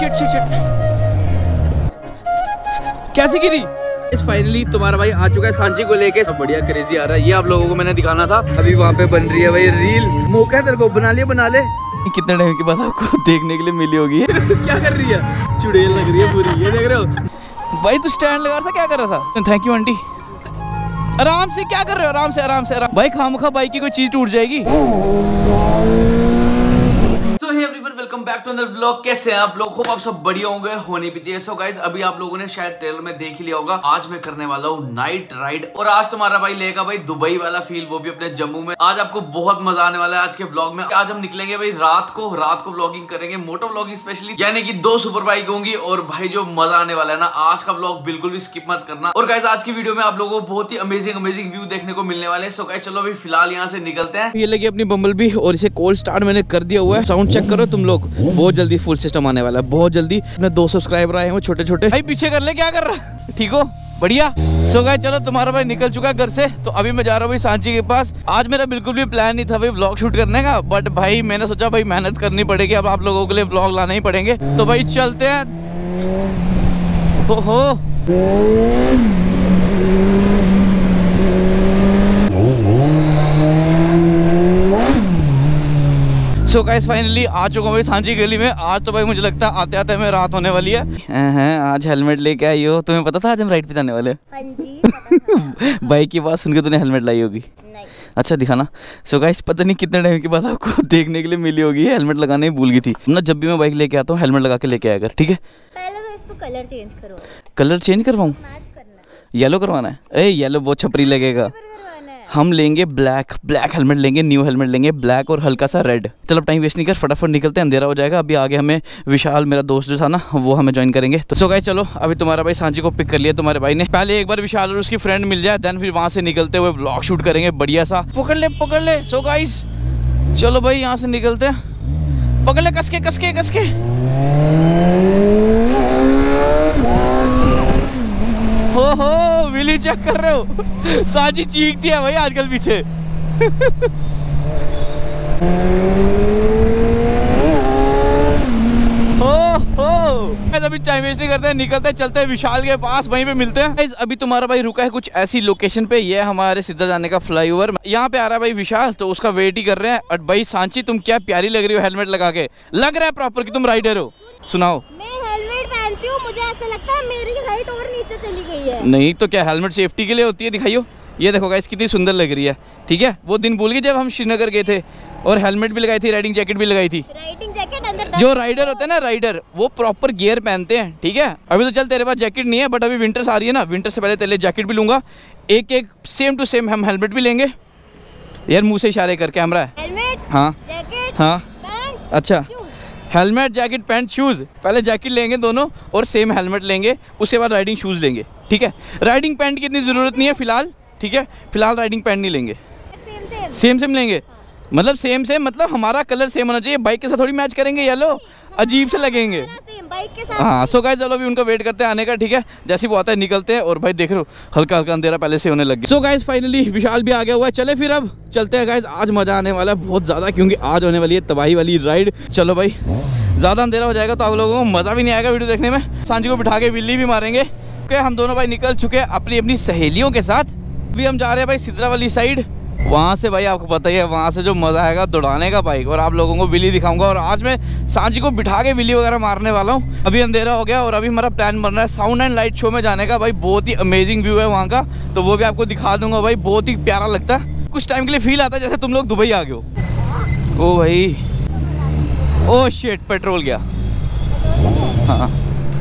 Shit shit shit, कैसे गिरी? Finally तुम्हारा भाई आ चुका है सांची को लेके। सब बढ़िया क्रेजी आ रहा है, ये आप लोगों को मैंने दिखाना था। अभी वहाँ पे बन रही है भाई रील। मौका है तेरे को, बना ले। कितने टाइम के बाद आपको देखने के लिए मिली होगी। क्या कर रही है? चुड़ैल लग रही है पूरी, ये देख रहे हो भाई। तू स्टैंड लगा रहा था, क्या कर रहा था? Thank you aunty. आराम से, क्या कर रहे हो? आराम से भाई, खामखा बाइक की कोई चीज टूट जाएगी। So hey everyone, welcome back to another vlog। कैसे हैं आप लोग? होप आप सब बढ़िया होंगे और होने भी चाहिए। So guys, अभी आप लोगों ने शायद ट्रेलर में देख ही लिया होगा, आज मैं करने वाला हूँ नाइट राइड। और आज तुम्हारा भाई लेगा भाई दुबई वाला फील, वो भी अपने जम्मू में। आज आपको बहुत मजा आने वाला है आज के व्लॉग में। आज हम निकलेंगे भाई रात को व्लॉगिंग करेंगे, मोटो व्लॉगिंग स्पेशली, यानी कि 2 सुपर बाइक होंगी। और भाई जो मजा आने वाला है ना, आज का व्लॉग बिल्कुल भी स्किप मत करना। और गाइस, आज की वीडियो में आप लोगों को बहुत ही अमेजिंग व्यू देखने को मिलने वाले हैं। सो गाइस, चलो अभी फिलहाल यहाँ से निकलते हैं। ये लगी अपनी बम्बल भी, और इसे कोल्ड स्टार्ट मैंने कर दिया हुआ है। साउंड चेक करो तुम लोग, बहुत जल्दी फुल सिस्टम आने वाला है, बहुत जल्दी। अपने 2 सब्सक्राइबर आए हैं छोटे भाई, पीछे कर ले, क्या कर रहा? ठीक हो? बढ़िया। सो गाइस, चलो तुम्हारा भाई निकल चुका है घर से, तो अभी मैं जा रहा हूँ भाई सांची के पास। आज मेरा बिल्कुल भी प्लान नहीं था भाई व्लॉग शूट करने का, बट भाई मैंने सोचा भाई मेहनत करनी पड़ेगी, अब आप लोगों के लिए व्लॉग लाना ही पड़ेंगे। तो भाई चलते हैं। हो सो गाइस, फाइनली आ चुका हूँ भाई सांची गली में। आज तो भाई मुझे लगता है आते आते हमें रात होने वाली है। आज हेलमेट लेके आई हो? तुम्हें पता था आज हम राइड पे जाने वाले? हाँ जी, पता था। बाइक की बात सुन के तूने हेलमेट लाई होगी? नहीं। अच्छा, दिखाना। सो गाइस, पता नहीं कितने टाइम के बाद आपको देखने के लिए मिली होगी, हेलमेट लगाने ही भूल गई थी ना। जब भी मैं बाइक लेके आता हूँ हेलमेट लगा के लेके आया कर, ठीक है? पहले तो इसको कलर चेंज करो। कलर चेंज करवाऊँ? मैच करना है। येलो करवाना है? ए येलो बहुत छपरी लगेगा। करवाना है। हम लेंगे ब्लैक हेलमेट लेंगे, न्यू हेलमेट लेंगे, ब्लैक और हल्का सा रेड। चलो टाइम वेस्ट नहीं कर, फटाफट निकलते हैं, अंधेरा हो जाएगा। अभी आगे हमें विशाल, मेरा दोस्त जो था ना, वो हमें ज्वाइन करेंगे। तो सो गाइस, चलो अभी तुम्हारा भाई सांची को पिक कर लिया तुम्हारे भाई ने। पहले एक बार विशाल और उसकी फ्रेंड मिल जाए, देन फिर वहां से निकलते हुए व्लॉग शूट करेंगे बढ़िया सा। पकड़ ले। सो गाइस, चलो भाई यहाँ से निकलते हैं। पकड़ ले, कस के। हो विली चेक कर रहे हो? सांची चीखती है भाई आजकल पीछे। अभी टाइम वेस्ट नहीं करते हैं, निकलते हैं, चलते हैं विशाल के पास, वहीं पे मिलते हैं। अभी तुम्हारा भाई रुका है कुछ ऐसी लोकेशन पे, ये हमारे सीधा जाने का फ्लाईओवर। यहाँ पे आ रहा है भाई विशाल, तो उसका वेट ही कर रहे हैं। और भाई सांची, तुम क्या प्यारी लग रही हो हेलमेट लगा के, लग रहा है प्रॉपर कि तुम राइडर हो। सुनाओ। मैं हेलमेट पहनती हूँ, मुझे ऐसा लगता है मेरी हाइट और नीचे चली गई है। नहीं तो क्या, हेलमेट सेफ्टी के लिए होती है, दिखाइयो। ये देखो गाइस, कितनी सुंदर लग रही है। ठीक है, वो दिन भूल गए जब हम श्रीनगर गए थे और हेलमेट भी लगाई थी, राइडिंग जैकेट भी लगाई थी। राइडिंग जैकेट अंदर, जो राइडर होते हैं ना, राइडर वो प्रॉपर गियर पहनते हैं। ठीक है, अभी तो चल तेरे पास जैकेट नहीं है, बट अभी विंटर्स आ रही है ना, विंटर से पहले तेरे लिए जैकेट भी लूंगा। एक सेम टू सेम हम हेलमेट भी लेंगे। यार मुंह से इशारे कर, कैमरा है। हेलमेट, हाँ जैकेट, हाँ, पैंट, अच्छा, shoes. Helmet, jacket, pants, shoes. पहले जैकेट लेंगे दोनों और सेम हेलमेट लेंगे, उसके बाद राइडिंग शूज लेंगे। ठीक है, राइडिंग पैंट की इतनी जरूरत नहीं है फिलहाल। ठीक है, फिलहाल राइडिंग पैंट नहीं लेंगे, सेम लेंगे। मतलब सेम मतलब हमारा कलर सेम होना चाहिए, बाइक के साथ थोड़ी मैच करेंगे। येलो अजीब से लगेंगे। बाइक के साथ। हाँ, सो गाइस, चलो अभी उनका वेट करते हैं आने का। ठीक है, जैसे वो आता है निकलते हैं। और भाई देख रहे हो, हल्का अंधेरा पहले से होने लग गया। सो गाइस, फाइनली विशाल भी आ गया हुआ है। चले फिर अब चलते हैं गाइस, आज मजा आने वाला है बहुत ज्यादा, क्योंकि आज होने वाली है तबाही वाली राइड। चलो भाई, ज्यादा अंधेरा हो जाएगा तो आप लोगों को मजा भी नहीं आएगा वीडियो देखने में। सांची को बिठा के बिल्ली भी मारेंगे। हम दोनों भाई निकल चुके हैं अपनी सहेलियों के साथ। अभी हम जा रहे हैं भाई सिद्रा वाली साइड। वहाँ से भाई आपको पता ही है, वहाँ से जो मज़ा आएगा दौड़ाने का बाइक, और आप लोगों को विली दिखाऊंगा। और आज मैं सांची को बिठा के विली वगैरह मारने वाला हूँ। अभी अंधेरा हो गया और अभी हमारा प्लान बन रहा है साउंड एंड लाइट शो में जाने का। भाई बहुत ही अमेजिंग व्यू है वहाँ का, तो वो भी आपको दिखा दूंगा भाई। बहुत ही प्यारा लगता है, कुछ टाइम के लिए फील आता है जैसे तुम लोग दुबई आ गए हो। ओ भाई, ओ शिट, पेट्रोल गया। हाँ,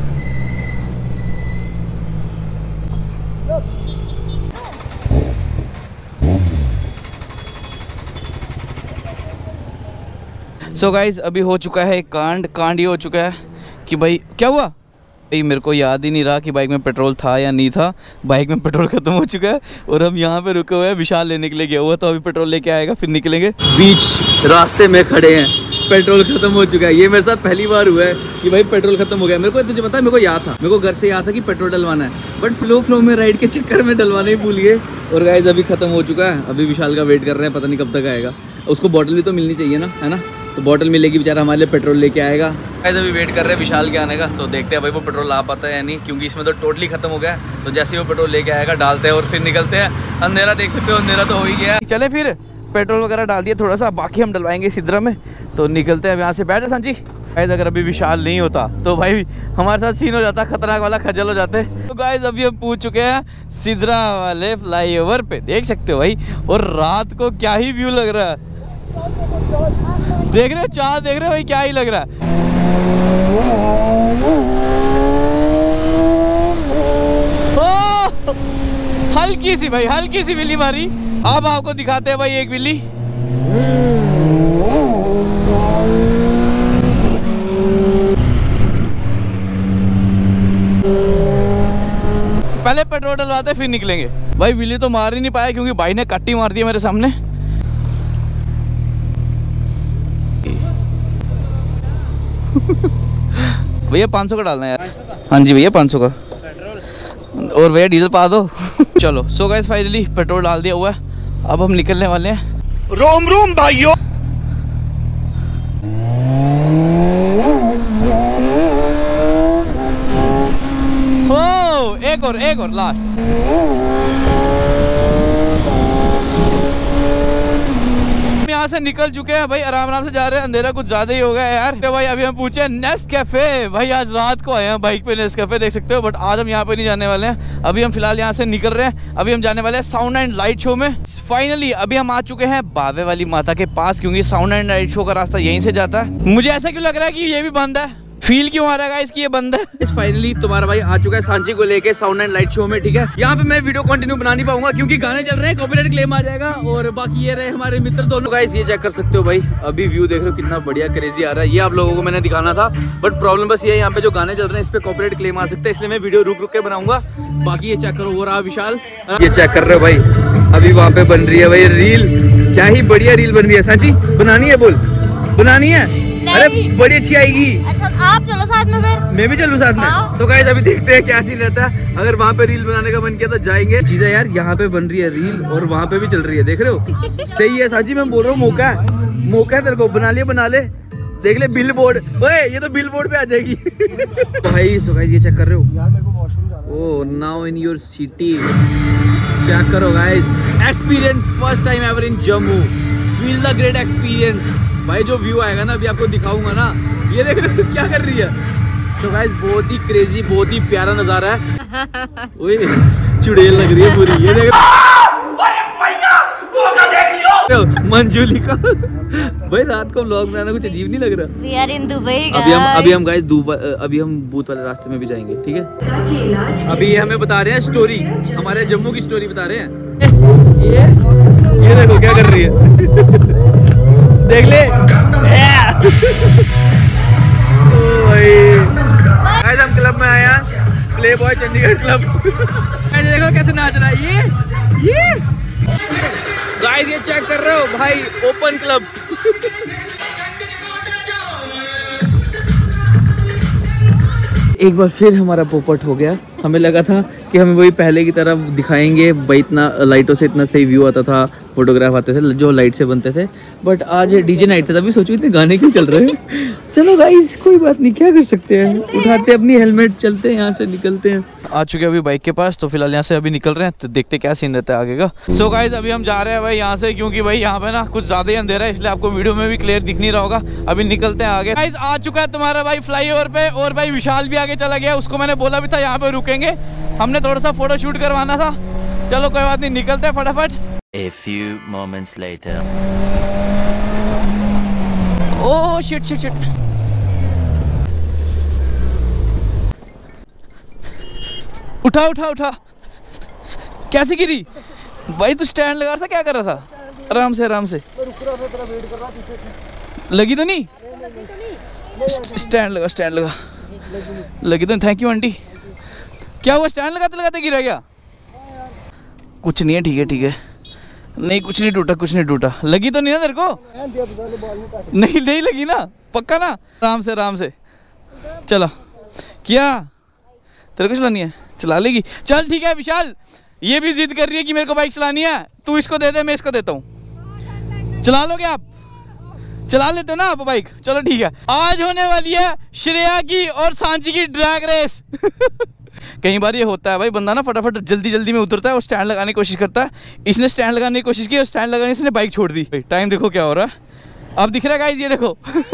सो गाइज, अभी हो चुका है कांड ये हो चुका है कि भाई क्या हुआ। भाई मेरे को याद ही नहीं रहा कि बाइक में पेट्रोल था या नहीं था। बाइक में पेट्रोल खत्म हो चुका है और हम यहाँ पे रुके हुए हैं। विशाल लेने के लिए गया हुआ, तो अभी पेट्रोल लेके आएगा, फिर निकलेंगे। बीच रास्ते में खड़े हैं, पेट्रोल खत्म हो चुका है। ये मेरे साथ पहली बार हुआ है कि भाई पेट्रोल खत्म हो गया। मेरे को तुझे पता है, मेरे को याद था, मेरे को घर से याद था कि पेट्रोल डलवाना है, बट फ्लो में राइड के चक्कर में डलवाना ही भूल गए। और गाइस अभी खत्म हो चुका है। अभी विशाल का वेट कर रहे हैं, पता नहीं कब तक आएगा। उसको बॉटल भी तो मिलनी चाहिए ना, है ना। तो बॉटल मिलेगी, बेचारा हमारे लिए पेट्रोल लेके आएगा। गाइस अभी वेट कर रहे हैं विशाल के आने का, तो देखते हैं भाई वो पेट्रोल ला पाता है या नहीं, क्योंकि इसमें तो टोटली खत्म हो गया है। तो जैसे ही वो पेट्रोल लेके आएगा डालते हैं और फिर निकलते हैं। अंधेरा देख सकते हो, अंधेरा तो हो ही गया है। चले फिर पेट्रोल वगैरह डाल दिया थोड़ा सा, बाकी हम डलवाएंगे सिद्रा में, तो निकलते हैं अब यहाँ से। बैठ जा सांची। गाइस अगर अभी विशाल नहीं होता तो भाई हमारे साथ सीन हो जाता, खतरनाक वाला, खजल हो जाते। तो गाइस अभी हम पूछ चुके हैं सिद्रा वाले फ्लाईओवर पे, देख सकते हो भाई, और रात को क्या ही व्यू लग रहा है। देख रहे हो चाँद, देख रहे हो भाई, क्या ही लग रहा है। हल्की सी भाई, हल्की सी बिल्ली मारी। अब आपको दिखाते हैं भाई एक बिल्ली। पहले पेट्रोल डलवाते फिर निकलेंगे। भाई बिल्ली तो मार ही नहीं पाया क्योंकि भाई ने कट्टी मार दी मेरे सामने। भैया 500 का डालना है यार। हाँ जी भैया 500 का, और भैया डीजल पा दो। चलो सो गाइस फाइनली पेट्रोल डाल दिया हुआ है, अब हम निकलने वाले हैं। रोम रोम भाइयों। एक और लास्ट। यहाँ से निकल चुके हैं भाई, आराम आराम से जा रहे हैं। अंधेरा कुछ ज्यादा ही हो गया यार। तो भाई अभी हम पूछे नेस्कैफे, भाई आज रात को आए हैं बाइक पे नेस्कैफे, देख सकते हो, बट आज हम यहाँ पे नहीं जाने वाले हैं। अभी हम फिलहाल यहाँ से निकल रहे हैं, अभी हम जाने वाले हैं साउंड एंड लाइट शो में। फाइनली अभी हम आ चुके हैं बावे वाली माता के पास, क्योंकि साउंड एंड लाइट शो का रास्ता यहीं से जाता है। मुझे ऐसा क्यों लग रहा है कि ये भी बंद है, फील क्यों आ रहा है इसकी ये बंद है। फाइनली तुम्हारा भाई आ चुका है सांची को लेके साउंड एंड लाइट शो में, ठीक है। यहाँ पे मैं वीडियो कंटिन्यू बना नहीं पाऊंगा क्योंकि गाने चल रहे हैं, कॉपीराइट क्लेम आ जाएगा। और बाकी ये रहे हमारे मित्र दोनों। गाइस ये चेक कर सकते हो भाई, अभी व्यू देख रहे हो कितना बढ़िया क्रेजी आ रहा है। ये आप लोगों को मैंने दिखाना था, बट प्रॉब्लम बस ये है यहाँ पे जो गाने चल रहे हैं इस पे कॉपीराइट क्लेम आ सकते हैं, इसलिए मैं वीडियो रुक के बनाऊंगा। बाकी ये चेक करो, वो रहा विशाल, ये चेक कर रहे हो भाई। अभी वहाँ पे बन रही है भाई रील, क्या ही बढ़िया रील बन रही है। सांची बनानी है, बोल बनानी है। अरे बड़ी अच्छी आएगी। अच्छा आप चलो साथ में, फिर मैं भी चलूँ साथ में। तो गाइस अभी देखते हैं क्या सीन रहता है। अगर वहाँ पे रील बनाने का मन किया तो जाएंगे। चीजें यार यहाँ पे बन रही है रील और वहाँ पे भी चल रही है, देख रहे हो। सही है साची, मैं बोल रहा हूँ मौका है तेरे को, बना ले। देख ले बिल बोर्ड, ये तो बिल बोर्ड पे आ जाएगी। भाई सो गाइस ये चेक कर रहे हो, oh now in your city. Check करो guys, experience first time ever in Jammu, feel the great experience. भाई जो व्यू आएगा ना अभी आपको दिखाऊंगा ना, ये देख रहे हो क्या कर रही है। तो गाइस बहुत ही क्रेजी, बहुत ही प्यारा नजारा है। ओए चुड़ैल लग रही है पूरी, ये देख मंजूली का। भाई रात को व्लॉग बनाना कुछ अजीब नहीं लग रहा। We are in Dubai, अभी हम गाइस अभी हम भूत वाले रास्ते में भी जाएंगे, ठीक है। अभी ये हमें बता रहे हैं स्टोरी, हमारे जम्मू की स्टोरी बता रहे हैं। ये देखो क्या कर रही है। देख ले। आज हम क्लब में आया, प्ले बॉय चंडीगढ़ क्लब। देखो कैसे नाच रहा है ये गाइस, ये चेक कर रहे हो भाई, ओपन क्लब। एक बार फिर हमारा पोपट हो गया। हमें लगा था कि हमें वही पहले की तरह दिखाएंगे भाई, इतना लाइटों से इतना सही व्यू आता था, फोटोग्राफ आते थे जो लाइट से बनते थे, बट आज डीजे नाइट था, तभी सोचो इतने गाने क्यों चल रहे हैं। चलो गाइस कोई बात नहीं, क्या कर सकते हैं, उठाते अपनी हेलमेट, चलते हैं यहाँ से, निकलते हैं। आ चुके हैं अभी बाइक के पास, तो फिलहाल यहाँ से अभी निकल रहे हैं, तो देखते क्या सीन रहता है आगे का। सो गाइस अभी हम जा रहे हैं भाई यहाँ से, क्योंकि भाई यहाँ पे ना कुछ ज्यादा ही अंधेरा है, इसलिए आपको वीडियो में भी क्लियर दिख नहीं रहा होगा। अभी निकलते हैं आगे। गाइस आ चुका है तुम्हारा भाई फ्लाईओवर पे, और भाई विशाल भी आगे चला गया, उसको मैंने बोला भी था यहाँ पे रुकेंगे, हमने थोड़ा सा फोटो शूट करवाना था। चलो कोई बात नहीं, निकलते हैं फटाफट। A few moments later. Oh shit shit shit. उठा। कैसे गिरी? भाई तू स्टैंड लगा रहा था, क्या कर रहा था? आराम से। मैं रुक रहा था, तेरा वेट कर रहा पीछे से। लगी तो नहीं? स्टैंड लगा। लगी तो। Thank you aunty. क्या हुआ, स्टैंड लगाते गिरा क्या? कुछ नहीं है, ठीक है। नहीं कुछ नहीं टूटा। लगी तो नहीं ना तेरे को? नहीं लगी ना, पक्का ना? आराम से चलो। क्या तेरे को चलानी है? चला लेगी, चल ठीक है। विशाल ये भी जिद कर रही है कि मेरे को बाइक चलानी है, तू इसको दे दे, मैं इसको देता हूँ। चला लोगे आप? चला लेते हो ना आप बाइक? चलो ठीक है, आज होने वाली है श्रेया की और सांची की ड्रैग रेस। कई बार ये होता है भाई, बंदा ना फटाफट जल्दी जल्दी में उतरता है और स्टैंड लगाने की कोशिश करता है। इसने स्टैंड लगाने की कोशिश की और स्टैंड लगाने से बाइक छोड़ दी। टाइम देखो क्या हो रहा है, अब दिख रहा है गाइस, ये देखो।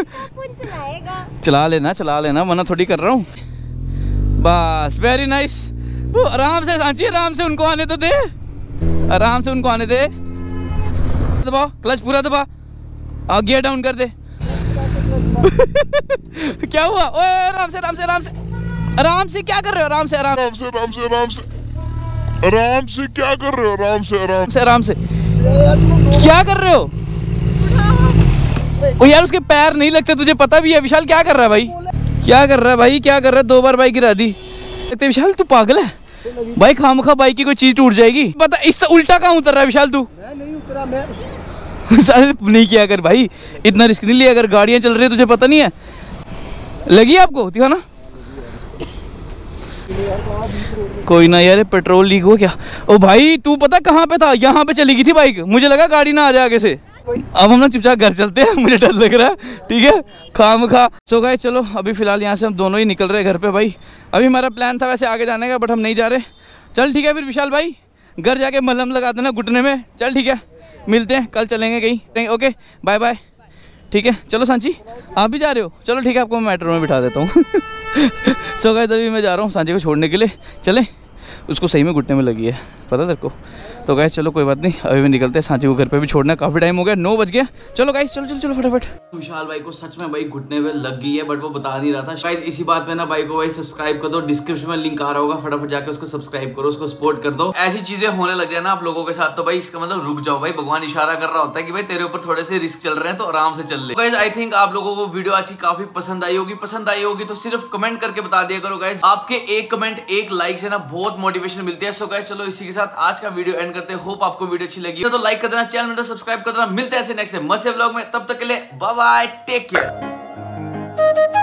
चला लेना, मना थोड़ी कर रहा हूँ। बस वेरी नाइस, आराम से सांची, आराम से उनको आने तो दे, आराम से उनको आने दे। दबाओ क्लच पूरा दबा, गियर डाउन कर दे। क्या हुआ? ओए आराम से आराम से आराम से आराम से, क्या कर रहे हो? आराम से आराम से आराम से आराम से आराम से, क्या कर रहे हो? आराम से आराम से आराम से, क्या कर रहे हो? ओ यार उसके पैर नहीं लगते, तुझे पता भी है। विशाल क्या कर रहा है भाई, क्या कर रहा है भाई, क्या कर रहा है? 2 बार बाइक गिरा दी। विशाल तू पागल है भाई, खामखा बाइक की कोई चीज टूट जाएगी। पता इससे उल्टा कहाँ उतर रहा है विशाल तू? मैं नहीं उतरा, मैं नहीं किया कर भाई, इतना रिस्क नहीं लिया। अगर गाड़ियां चल रही है तुझे पता नहीं है। लगी आपको? दिखा ना। कोई ना यार, पेट्रोल लीक हो क्या? ओ भाई तू पता कहाँ पे था? यहाँ पे चली गई थी बाइक, मुझे लगा गाड़ी ना आ जाए आगे से। अब हम ना चुपचाप घर चलते हैं, मुझे डर लग रहा है। ठीक है, खामखा। सो गाइस चलो अभी फिलहाल यहाँ से हम दोनों ही निकल रहे हैं घर पे भाई। अभी हमारा प्लान था वैसे आगे जाने का, बट हम नहीं जा रहे। चल ठीक है फिर विशाल भाई, घर जाके मलहम लगा देना घुटने में। चल ठीक है, मिलते हैं कल, चलेंगे कहीं। Okay bye bye. ठीक है चलो सांची, आप भी जा रहे हो? चलो ठीक है, आपको मैं मेट्रो में बिठा देता हूँ। सो गाइस अभी मैं जा रहा हूँ सांची को छोड़ने के लिए। चले, उसको सही में घुटने में लगी है, पता तेरे को? तो गाइस चलो कोई बात नहीं, अभी भी निकलते हैं। सांची को घर पे भी छोड़ना, काफी टाइम हो गया, 9 बज गया। चलो गाइस चलो चलो चलो फटाफट। विशाल भाई को सच में भाई घुटने में लग गई है, बट वो बता नहीं रहा था। शायद इसी बात पे ना भाई को भाई सब्सक्राइब कर दो, डिस्क्रिप्शन में लिंक आ रहा होगा, फटाफट जाके उसको सब्सक्राइब करो, उसको सपोर्ट कर दो। ऐसी चीजें होने लग जाए ना आप लोगों के साथ तो भाई इसका मतलब रुक जाओ भाई, भगवान इशारा कर रहा होता है कि भाई तेरे ऊपर थोड़े से रिस्क चल रहे हैं तो आराम से चल ले। गाइस आई थिंक आप लोगों को वीडियो अच्छी काफी पसंद आई होगी तो सिर्फ कमेंट करके बता दिया करो गाइस। आपके एक कमेंट, एक लाइक से ना बहुत मोटिवेशन मिलती है। सो गाइस चलो इसी के साथ आज का वीडियो एंड करते हैं। होप आपको वीडियो अच्छी लगी तो लाइक कर देना, चैनल में सब्सक्राइब कर देना। मिलते हैं ऐसे नेक्स्ट मस्त व्लॉग में, तब तक के लिए बाय बाय, टेक केयर।